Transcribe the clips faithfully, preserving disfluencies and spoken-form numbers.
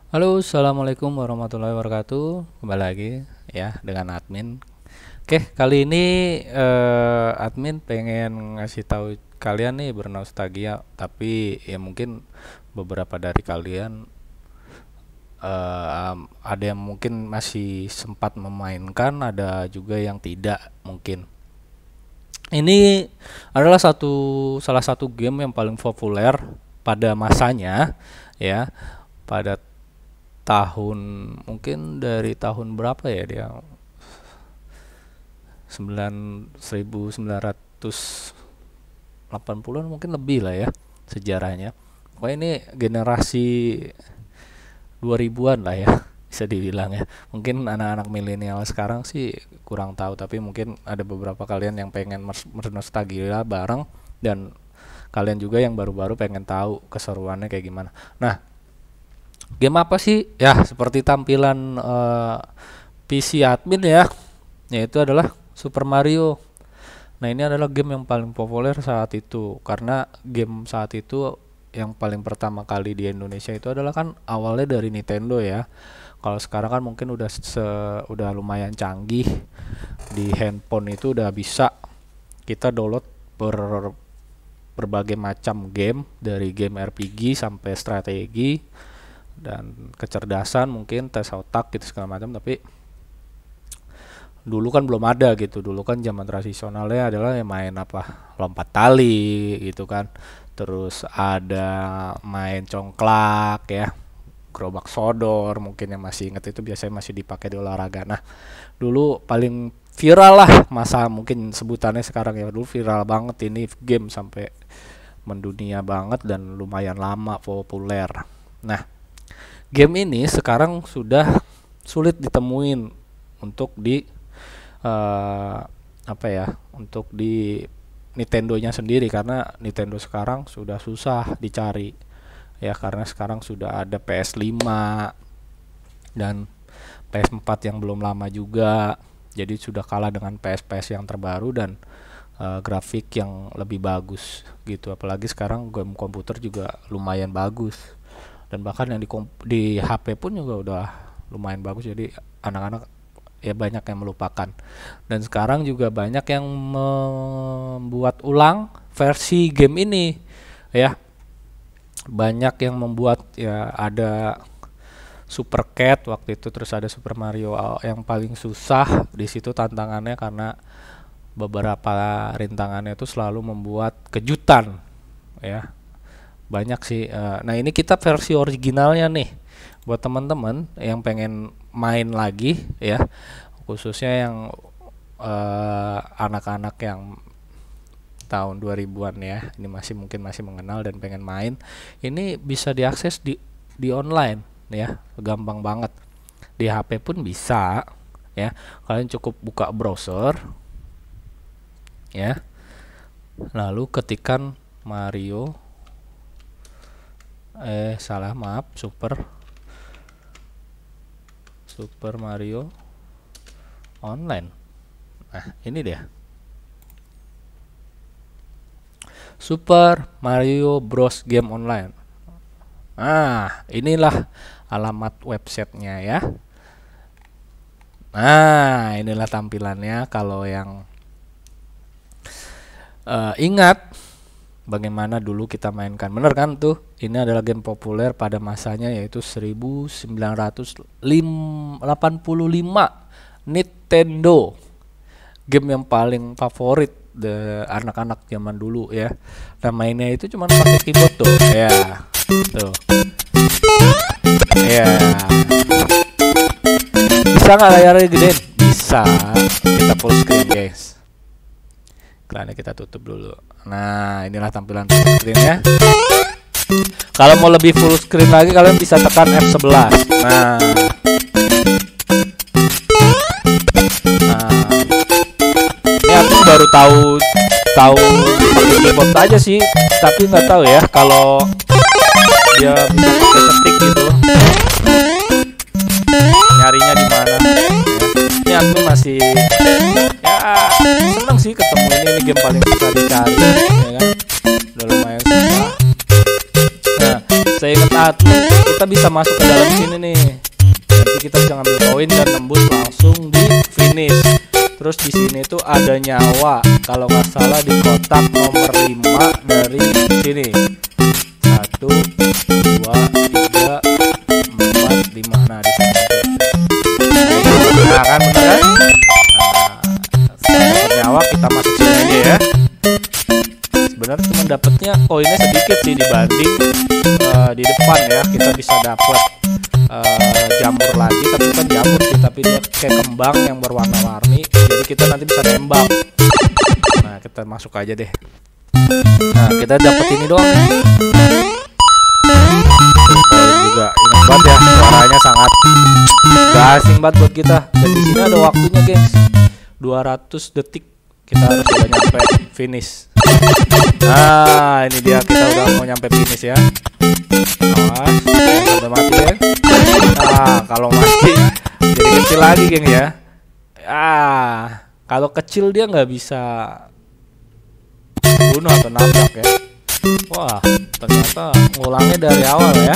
Halo, assalamualaikum warahmatullahi wabarakatuh. Kembali lagi ya dengan admin. Oke, kali ini eh, admin pengen ngasih tahu kalian nih bernostalgia, tapi ya mungkin beberapa dari kalian eh, am- ada yang mungkin masih sempat memainkan, ada juga yang tidak mungkin. Ini adalah satu salah satu game yang paling populer pada masanya ya, pada tahun mungkin dari tahun berapa ya dia sembilan seribu sembilan ratus delapan puluhan-an mungkin lebih lah ya sejarahnya. Pokoknya ini generasi dua ribuan lah ya bisa dibilang ya. Mungkin anak-anak milenial sekarang sih kurang tahu, tapi mungkin ada beberapa kalian yang pengen bernostalgia bareng, dan kalian juga yang baru-baru pengen tahu keseruannya kayak gimana. Nah, game apa sih? Ya, seperti tampilan eh, P C admin ya, yaitu adalah Super Mario. Nah, ini adalah game yang paling populer saat itu, karena game saat itu yang paling pertama kali di Indonesia itu adalah kan awalnya dari Nintendo ya. Kalau sekarang kan mungkin udah se udah lumayan canggih, di handphone itu udah bisa kita download ber berbagai macam game, dari game R P G sampai strategi dan kecerdasan, mungkin tes otak gitu segala macam. Tapi dulu kan belum ada gitu. Dulu kan zaman tradisionalnya adalah yang main apa, lompat tali gitu kan, terus ada main congklak ya, gerobak sodor, mungkin yang masih inget itu biasanya masih dipakai di olahraga. Nah, dulu paling viral lah, masa mungkin sebutannya sekarang ya, dulu viral banget ini game sampai mendunia banget dan lumayan lama populer. Nah, game ini sekarang sudah sulit ditemuin untuk di uh, apa ya, untuk di Nintendo-nya sendiri, karena Nintendo sekarang sudah susah dicari ya, karena sekarang sudah ada P S lima dan P S empat yang belum lama juga. Jadi sudah kalah dengan P S P S yang terbaru dan uh, grafik yang lebih bagus gitu. Apalagi sekarang game komputer juga lumayan bagus, dan bahkan yang di, di H P pun juga udah lumayan bagus. Jadi anak-anak ya banyak yang melupakan, dan sekarang juga banyak yang membuat ulang versi game ini ya. Banyak yang membuat ya, ada Super Cat waktu itu, terus ada Super Mario. Yang paling susah di situ tantangannya, karena beberapa rintangannya itu selalu membuat kejutan ya, banyak sih. Uh, nah, ini kita versi originalnya nih buat teman-teman yang pengen main lagi ya, khususnya yang uh, anak-anak yang tahun dua ribuan ya, ini masih mungkin masih mengenal dan pengen main. Ini bisa diakses di di online ya, gampang banget. Di H P pun bisa ya. Kalian cukup buka browser ya, lalu ketikkan Mario eh salah maaf Super Super Mario Online. Nah, ini dia, Super Mario Bros Game Online. Nah, inilah alamat websitenya ya. Nah, inilah tampilannya. Kalau yang uh, ingat bagaimana dulu kita mainkan, bener kan tuh? Ini adalah game populer pada masanya, yaitu seribu sembilan ratus delapan puluh lima. Nintendo, game yang paling favorit de anak-anak zaman dulu ya. Nah, mainnya itu cuma pakai keyboard tuh ya, tuh ya. Bisa nggak layarnya gedein? Bisa. Kita full screen guys. Iklannya kita tutup dulu. Nah, inilah tampilan full screen ya. Kalau mau lebih full screen lagi, kalian bisa tekan F sebelas. Nah, nah ini aku baru tahu tahu pakai keyboard aja sih, tapi nggak tahu ya kalau dia bisa pakai ketik gitu. Nyarinya di mana? Ini aku masih ya seneng sih ketemu ini. Ini game paling susah dicari ya kan, udah lumayan susah. Nah, saya ingat admin kita bisa masuk ke dalam sini nih. Nanti kita bisa ngambil koin dan nembus langsung di finish. Terus di sini tuh ada nyawa, kalau nggak salah di kotak nomor lima dari sini. Satu, dua, tiga, empat, lima. Nah di sini. Nah kan bener kan? Nah, nyawa kita masuk sini aja ya. Sebenarnya cuma dapatnya koinnya sedikit sih dibanding uh, di depan ya. Kita bisa dapat uh, jamur lagi, tapi bukan jamur sih, tapi dia kayak kembang yang berwarna-warni. Jadi kita nanti bisa nembak. Nah kita masuk aja deh. Nah kita dapat ini doang. Koin juga ingat banget ya, suaranya sangat gak asing banget buat kita. Dan di sini ada waktunya guys, dua ratus detik kita harus udah nyampe finish. Nah ini dia, kita udah mau nyampe finish ya. Awas jangan sampai mati ya. Nah kalau mati jadi kecil lagi geng ya. Ah kalau kecil dia nggak bisa bunuh atau nabrak ya. Wah ternyata ngulangnya dari awal ya.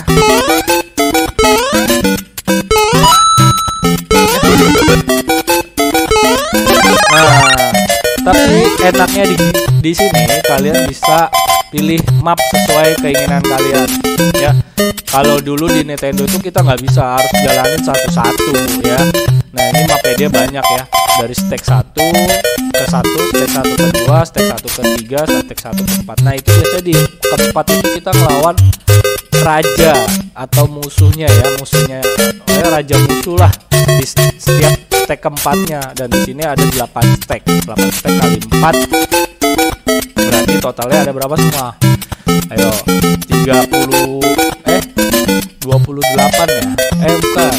Nah tapi enaknya di di sini kalian bisa pilih map sesuai keinginan kalian ya. Kalau dulu di Nintendo itu kita nggak bisa, harus jalanin satu-satu ya. Nah ini mapnya dia banyak ya, dari stage satu ke satu, stage satu ke dua, stage satu ke tiga, stage satu ke empat. Nah itu biasanya di keempat itu kita ngelawan raja atau musuhnya ya, musuhnya ya, raja musuh lah di setiap stack keempatnya. Dan di sini ada delapan stack, delapan stack kali empat berarti totalnya ada berapa semua? Ayo tiga puluh eh dua puluh delapan ya. Eh bukan.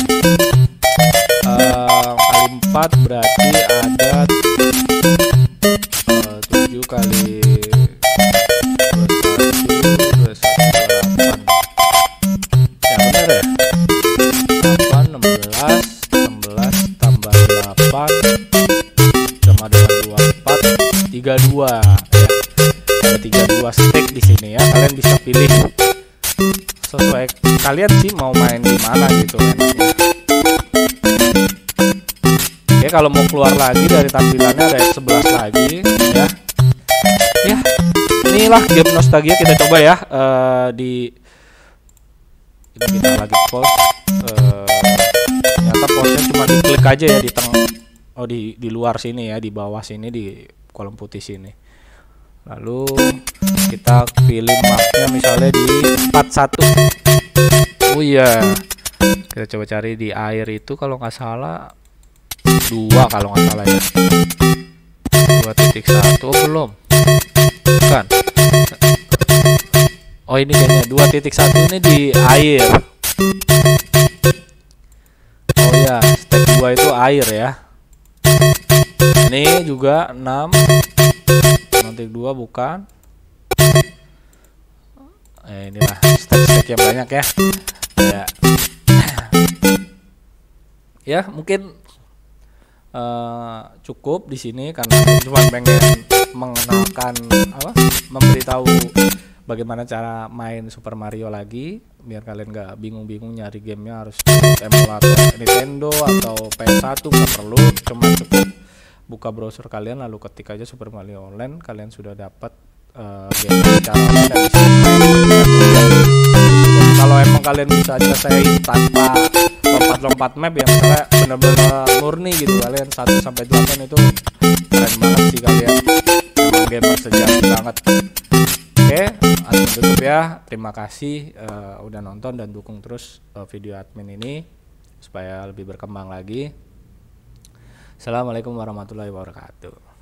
Uh, kali empat berarti ada uh, tujuh kali dua puluh satu, dua puluh satu, ya benar ya. delapan, enam belas, enam belas tambah delapan sama dengan dua puluh empat, tiga puluh dua ya. Ada tiga puluh dua stack di sini ya. Kalian bisa pilih sesuai kalian sih mau main di mana gitu enaknya. Oke, kalau mau keluar lagi dari tampilannya ada F sebelas lagi ya. Ya, inilah game nostalgia, kita coba ya. Uh, di ini kita lagi pause. Uh, ternyata pause-nya cuma diklik aja ya di tengah. Oh di di luar sini ya, di bawah sini di kolom putih sini. Lalu kita pilih mapnya misalnya di empat satu. Oh iya, kita coba cari di air itu kalau nggak salah dua, kalau nggak salah ya. Dua titik satu. Oh belum, bukan. Oh ini kayaknya dua titik satu ini di air. Oh ya, step dua itu air ya. Ini juga enam. Titik dua bukan. Eh, inilah step-step yang banyak ya. Ya, ya mungkin uh, cukup di sini karena cuma pengen mengenalkan apa, memberitahu bagaimana cara main Super Mario lagi, biar kalian nggak bingung-bingung nyari gamenya harus emulator Nintendo atau P S satu, nggak perlu, cuma cukup buka browser kalian lalu ketik aja Super Mario Online, kalian sudah dapat uh, game secara online dan bisa main. Kalau emang kalian bisa nyelesain tanpa lompat-lompat map ya, misalnya bener-bener murni gitu, kalian satu sampai delapan itu keren banget sih kalian, emang gamer sejati banget. Oke, admin tutup ya. Terima kasih uh, udah nonton dan dukung terus uh, video admin ini supaya lebih berkembang lagi. Assalamualaikum warahmatullahi wabarakatuh.